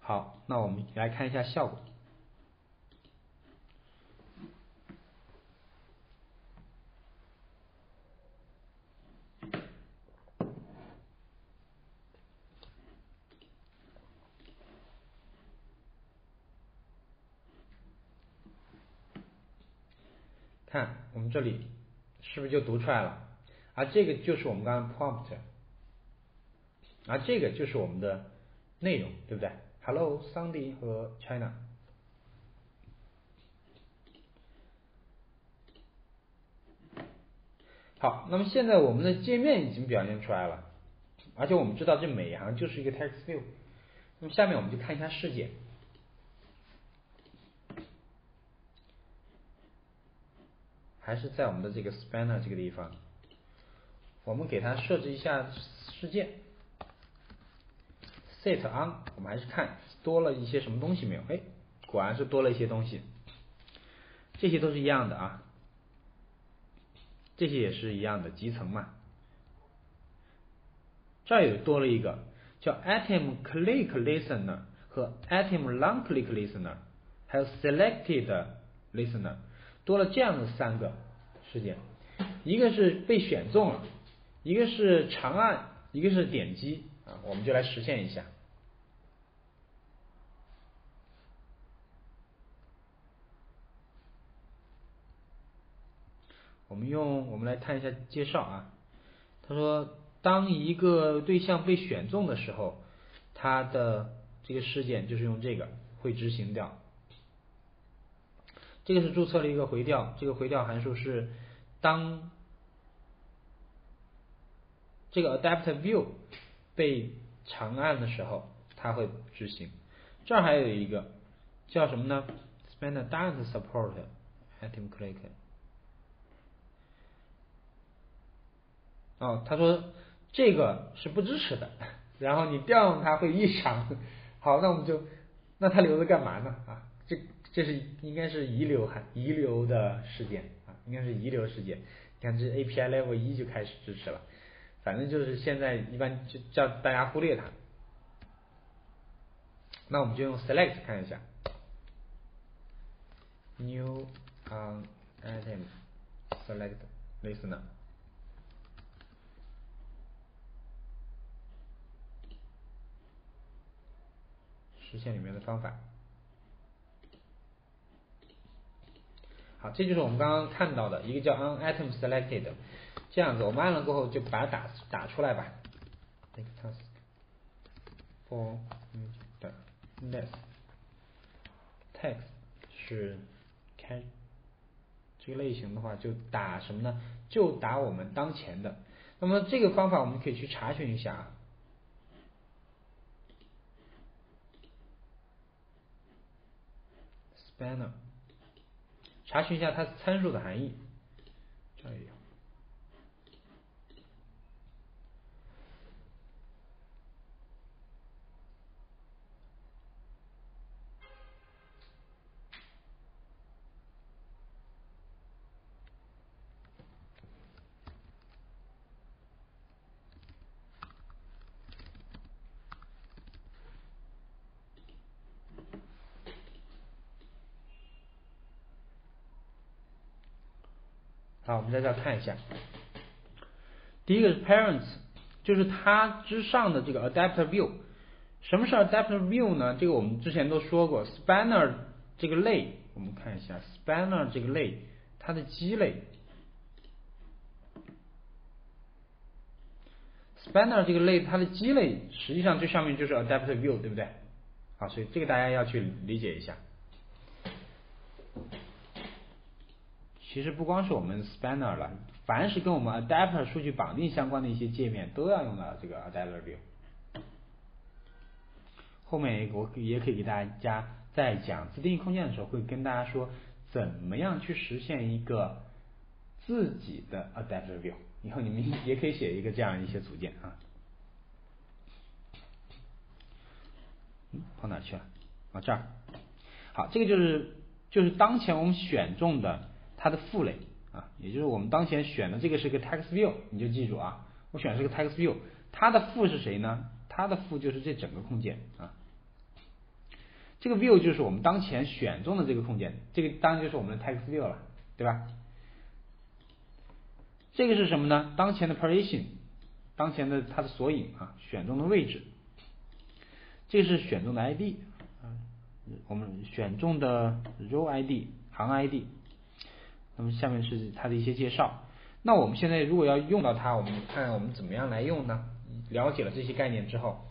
好，那我们来看一下效果。看我们这里是不是就读出来了？而这个就是我们刚刚 prompt， 而这个就是我们的内容，对不对 ？Hello Sunday 和 China。好，那么现在我们的界面已经表现出来了，而且我们知道这每一行就是一个 text view。那么下面我们就看一下事件。还是在我们的这个 spanner 这个地方，我们给它设置一下事件 set on， 我们还是看多了一些什么东西没有？哎，果然是多了一些东西，这些都是一样的啊，这些也是一样的集成嘛。这儿有多了一个叫 item click listener 和 item long click listener， 还有 selected listener， 多了这样的3个事件，一个是被选中了，一个是长按，一个是点击啊，我们就来实现一下。我们来看一下介绍啊，他说当一个对象被选中的时候，它的这个事件就是用这个会执行掉。这个是注册了一个回调，这个回调函数是当这个 adaptive view 被长按的时候，它会执行。这儿还有一个叫什么呢 ？Spanner doesn't support item click。哦，他说这个是不支持的，然后你调用它会异常。好，那它留着干嘛呢？啊，这是应该是遗留的事件啊，应该是遗留事件。你看这 API Level 1就开始支持了，反正就是现在一般就叫大家忽略它。那我们就用 select 看一下 ，new on item select listener。实现里面的方法。好，这就是我们刚刚看到的一个叫 on item selected， 这样子我们按了过后就把它打出来吧。task for less text 是开这个类型的话就打什么呢？就打我们当前的。那么这个方法我们可以去查询一下啊。Spanner， 查询一下它参数的含义。这里有。好，我们在这看一下。第一个是 parents， 就是它之上的这个 adaptive view。什么是 adaptive view 呢？这个我们之前都说过 ，spanner 这个类，我们看一下 spanner 这个类，它的基类 ，spanner 这个类它的基类，实际上这上面就是 adaptive view， 对不对？好，所以这个大家要去理解一下。其实不光是我们 spanner 了，凡是跟我们 adapter 数据绑定相关的一些界面，都要用到这个 adaptive view。后面我也可以给大家在讲自定义空间的时候，会跟大家说怎么样去实现一个自己的 adaptive view。以后你们也可以写一个这样一些组件啊。跑哪去了？啊，这儿。好，这个就是当前我们选中的它的父类啊，也就是我们当前选的这个是个 text view， 你就记住啊，我选的是个 text view， 它的父是谁呢？它的父就是这整个空间啊。 这个 view 就是我们当前选中的这个空间，这个当然就是我们的 text view 了，对吧？这个是什么呢？当前的 position， 当前的它的索引啊，选中的位置。这是选中的 ID， 我们选中的 row ID 行 ID。那么下面是它的一些介绍。那我们现在如果要用到它，我们看我们怎么样来用呢？了解了这些概念之后，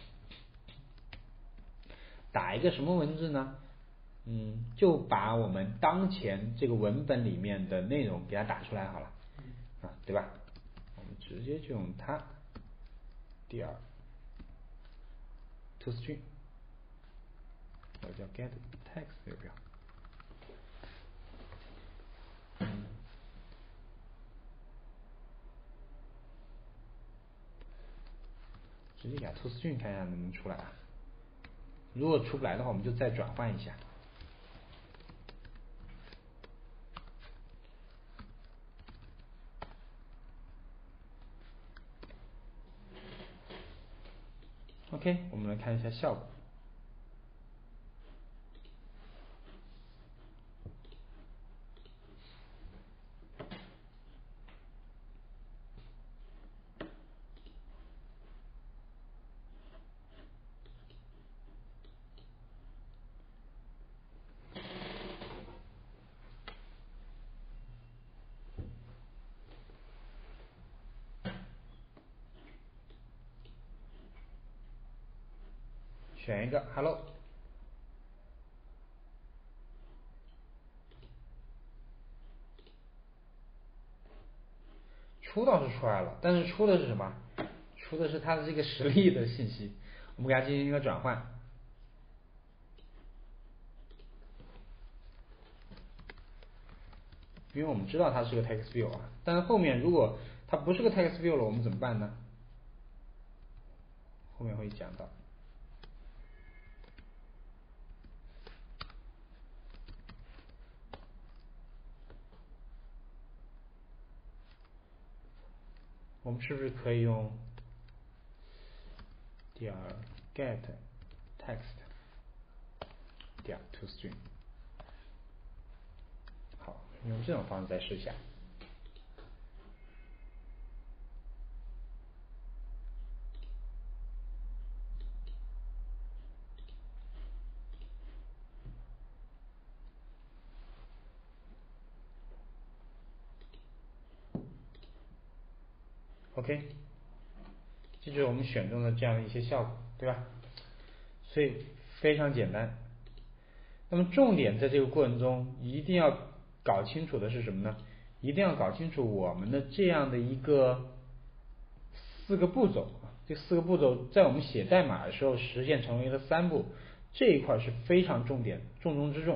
打一个什么文字呢？就把我们当前这个文本里面的内容给它打出来好了，对吧？我们直接就用它。第二 ，toString， 我叫 get text 对不对？直接给它 toString 看一下能不能出来啊？如果出不来的话，我们就再转换一下。OK， 我们来看一下效果。选一个 Hello， 出倒是出来了，但是出的是什么？出的是它的这个实例的信息，我们给它进行一个转换。因为我们知道它是个 text view 啊，但是后面如果它不是个 text view 了，我们怎么办呢？后面会讲到。我们是不是可以用第二 get text 第二 toString？ 好，用这种方式再试一下。OK， 这就是我们选中的这样的一些效果，对吧？所以非常简单。那么重点在这个过程中一定要搞清楚的是什么呢？一定要搞清楚我们的这样的一个4个步骤，这4个步骤在我们写代码的时候实现成为了3步，这一块是非常重点、重中之重。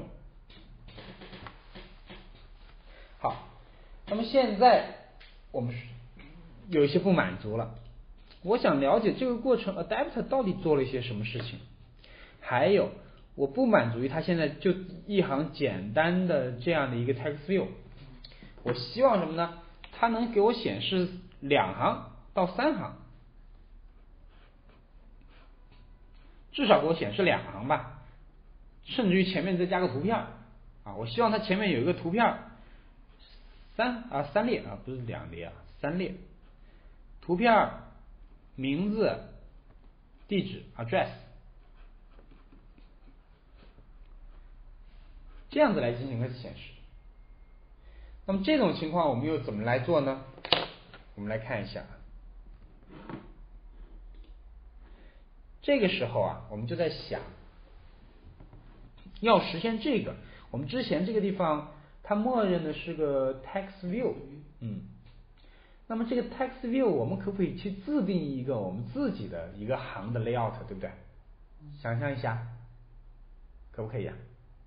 好，那么现在我们有一些不满足了，我想了解这个过程 adapter 到底做了一些什么事情，还有我不满足于它现在就一行简单的这样的一个 text view， 我希望什么呢？它能给我显示2行到3行，至少给我显示2行吧，甚至于前面再加个图片啊，我希望它前面有一个图片3列啊，不是2列啊，3列，图片、名字、地址 address， 这样子来进行个显示。那么这种情况我们又怎么来做呢？我们来看一下，这个时候啊，我们就在想，要实现这个，我们之前这个地方它默认的是个 text view， 那么这个 text view 我们可不可以去自定义一个我们自己的一个行的 layout， 对不对？想象一下，可不可以啊？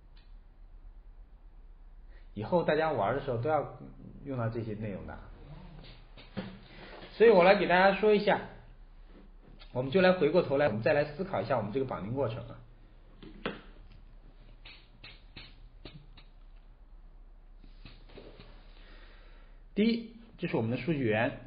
以后大家玩的时候都要用到这些内容的，所以我来给大家说一下，我们就来回过头来，我们再来思考一下我们这个绑定过程啊。第一，这是我们的数据源，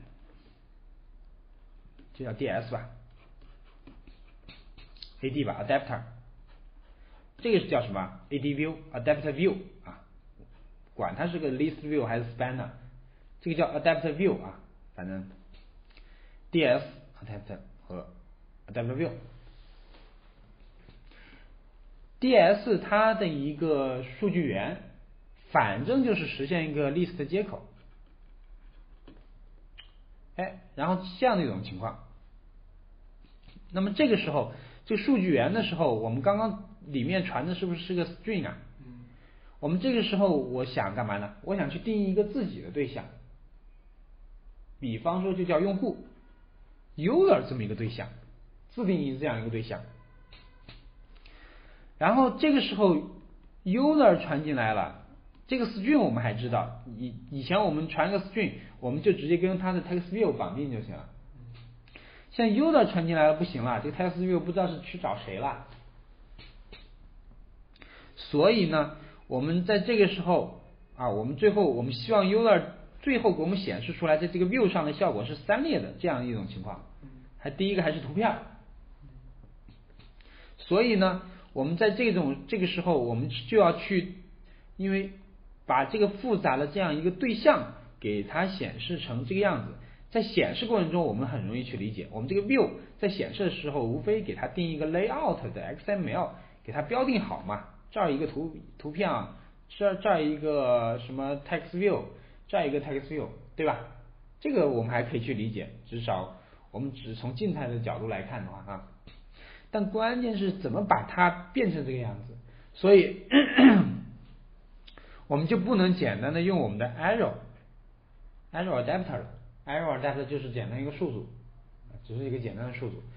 这叫 DS 吧 ，AD 吧 ，adapter。 这个是叫什么 ADView Adapter View 啊，管它是个 List View 还是 Spanner， 这个叫 Adapter View 啊，反正 DS Adapter 和 Adapter View。DS 它的一个数据源，反正就是实现一个 list 接口，然后这样的一种情况。那么这个时候，这个数据源的时候，我们刚刚里面传的是不是个 string 啊？我们这个时候我想干嘛呢？我想去定义一个自己的对象，比方说就叫用户 user 这么一个对象，自定义这样一个对象。然后这个时候 user 传进来了，这个 string 我们还知道，以前我们传个 string， 我们就直接跟它的 text view 绑定就行了。现在 user 传进来了不行了，这个 text view 不知道是去找谁了。所以呢，我们在这个时候啊，我们希望 user 最后给我们显示出来在这个 view 上的效果是3列的这样一种情况，第一个还是图片。所以呢，我们在这个时候，我们就要去，因为把这个复杂的这样一个对象给它显示成这个样子，在显示过程中我们很容易去理解，我们这个 view 在显示的时候，无非给它定一个 layout 的 XML， 给它标定好嘛，这儿一个图片啊，这儿一个什么 text view， 这儿一个 text view， 对吧？这个我们还可以去理解，至少我们只从静态的角度来看的话啊。但关键是怎么把它变成这个样子，所以我们就不能简单的用我们的 arrow adapter 了。 arrow adapter 就是简单一个数组，只是一个简单的数组。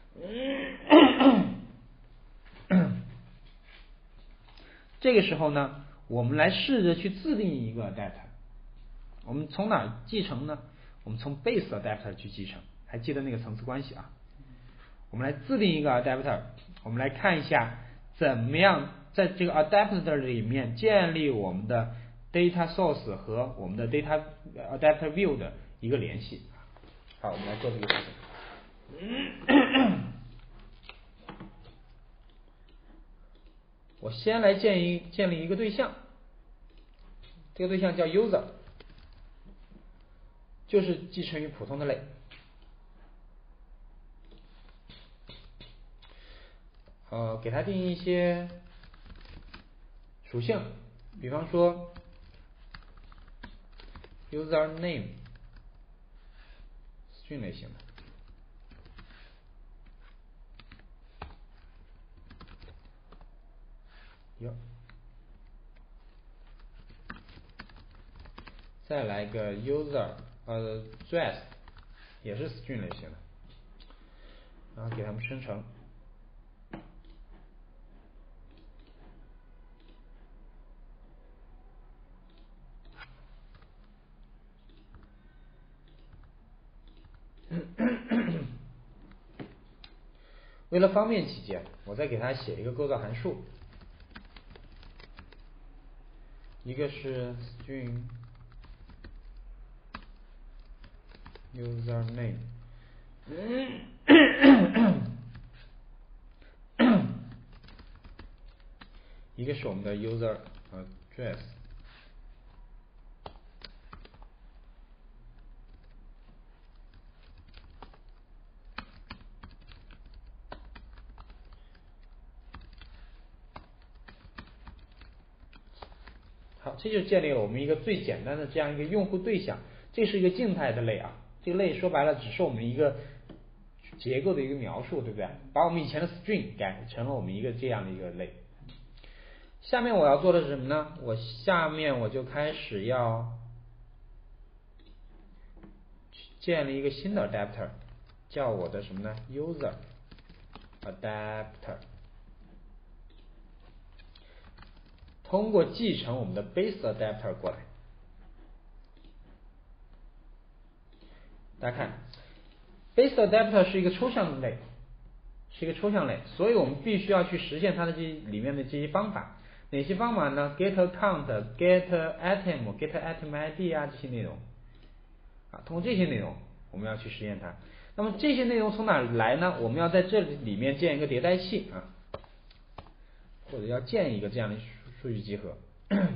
这个时候呢，我们来试着去自定义一个 adapter。 我们从哪儿继承呢？我们从 base adapter 去继承，还记得那个层次关系啊。我们来自定一个 adapter， 我们来看一下怎么样在这个 adapter 里面建立我们的 data source 和我们的 data adapter view 的一个联系。好，我们来做这个事情。我先来建立一个对象，这个对象叫 user， 就是继承于普通的类。给它定义一些属性，比方说 user name string 类型的，再来一个 user address 也是 string 类型的，然后给它们生成。为了方便起见，我再给它写一个构造函数，一个是 string user name， 一个是我们的 user address。好，这就建立了我们一个最简单的这样一个用户对象，这是一个静态的类啊，这个类说白了只是我们一个结构的一个描述，对不对？把我们以前的 string 改成了我们一个这样的一个类。下面我要做的是什么呢？下面我就开始要建立一个新的 adapter， 叫我的什么呢？ user adapter。通过继承我们的 base adapter 过来，大家看 base adapter 是一个抽象类，所以我们必须要去实现它的里面的这些方法。哪些方法呢？ get account get item get item id 啊，这些内容啊，通过这些内容我们要去实现它。那么这些内容从哪来呢？我们要在这里面建一个迭代器啊， 或者要建一个这样的数据集合。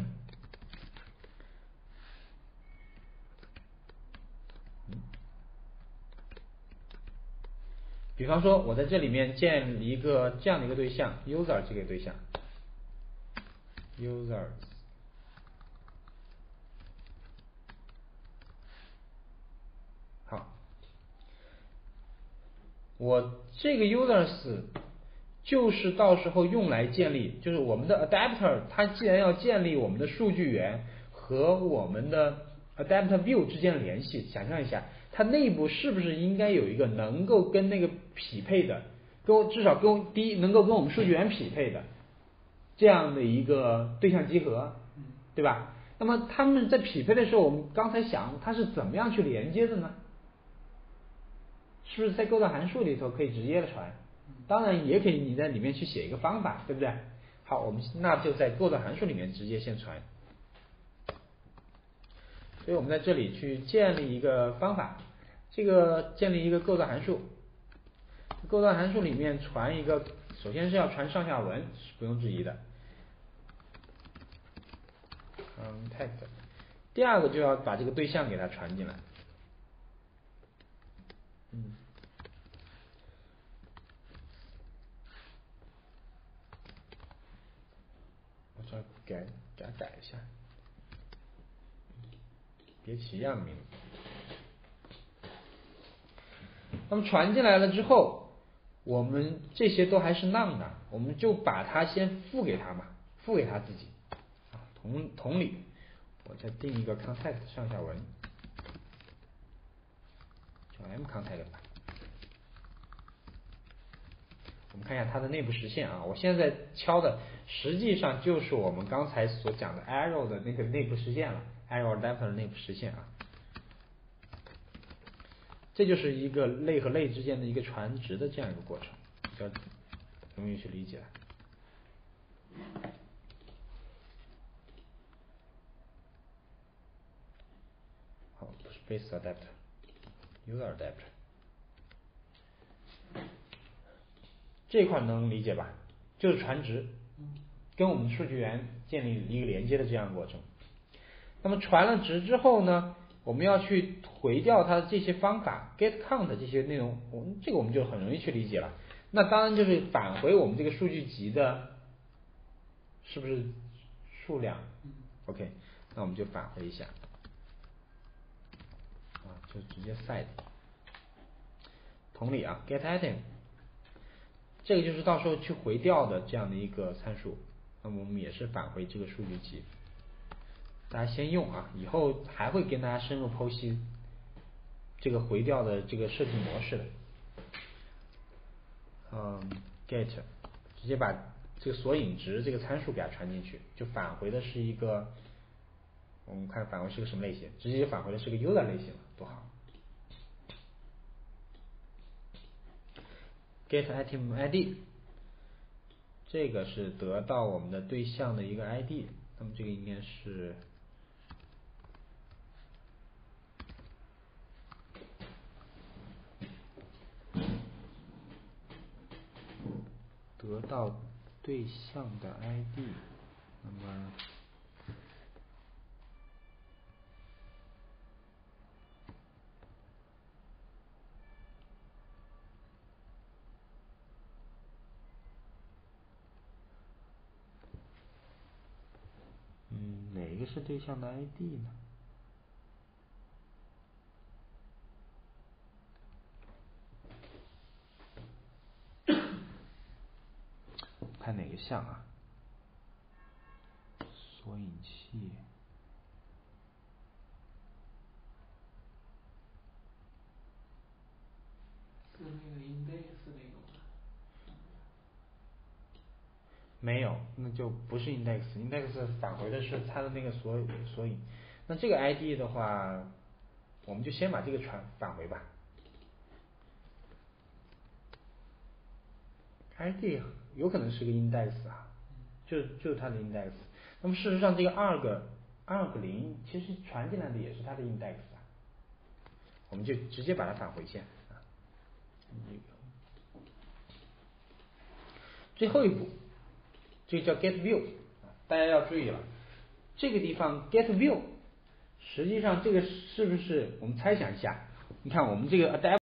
比方说，我在这里面建一个这样的一个对象 ，user 这个对象 ，users， 好，我这个 users 就是到时候用来建立，就是我们的 adapter， 它既然要建立我们的数据源和我们的 adapter view 之间的联系，想象一下，它内部是不是应该有一个能够跟那个匹配的，至少跟第一能够跟我们数据源匹配的这样的一个对象集合，对吧？那么他们在匹配的时候，我们刚才想它是怎么样去连接的呢？是不是在构造函数里头可以直接的传？当然也可以你在里面去写一个方法，对不对？好，我们那就在构造函数里面直接先传。所以我们在这里去建立一个方法，这个建立一个构造函数，构造函数里面传一个，首先是要传上下文，是不用质疑的。contact， 第二个就要把这个对象给它传进来。我这给它改一下，别起样名字。那么传进来了之后，我们这些都还是 none 的，我们就把它先付给他嘛，付给他自己。同理，我再定一个 contact 上下文，叫 m contact 吧。我们看一下它的内部实现啊，我现在敲的实际上就是我们刚才所讲的 arrow 的那个内部实现了 ，arrow adapter 的内部实现啊。这就是一个类和类之间的一个传值的这样一个过程，比较容易去理解。好，不是 base adapter，user adapter， 这一块能理解吧？就是传值，跟我们的数据源建立一个连接的这样的过程。那么传了值之后呢，我们要去回调它的这些方法 get count 这些内容，这个我们就很容易去理解了。那当然就是返回我们这个数据集的，是不是数量？OK， 那我们就返回一下，就直接 set。同理啊 ，get item， 这个就是到时候去回调的这样的一个参数，那么我们也是返回这个数据集。大家先用啊，以后还会跟大家深入剖析这个回调的这个设计模式的。get 直接把这个索引值这个参数给它传进去，就返回的是一个，我们看返回是个什么类型，直接返回的是个 user 类型，多好。get item ID， 这个是得到我们的对象的一个 ID， 那么这个应该是得到对象的 ID， 那么哪个是对象的 ID 呢？看哪个像啊？索引器。 是那个 index 那个吗？ 没有，那就不是 index，index 返回的是它的那个索引。那这个 ID 的话，我们就先把这个返回吧。ID 有可能是个 index 啊，就是它的 index。那么事实上，这个2个0其实传进来的也是它的 index 啊，我们就直接把它返回线啊。最后一步， 这个叫 get view， 大家要注意了，这个地方 get view， 实际上这个是不是我们猜想一下？你看我们这个 adapter